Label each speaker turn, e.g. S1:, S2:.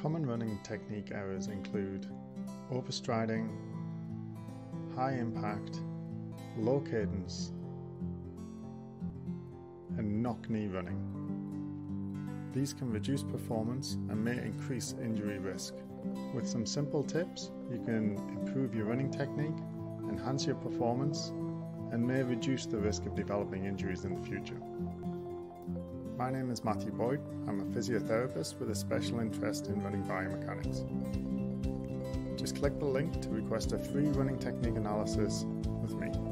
S1: Common running technique errors include overstriding, high impact, low cadence, and knock-knee running. These can reduce performance and may increase injury risk. With some simple tips, you can improve your running technique, enhance your performance, and may reduce the risk of developing injuries in the future. My name is Matthew Boyd. I'm a physiotherapist with a special interest in running biomechanics. Just click the link to request a free running technique analysis with me.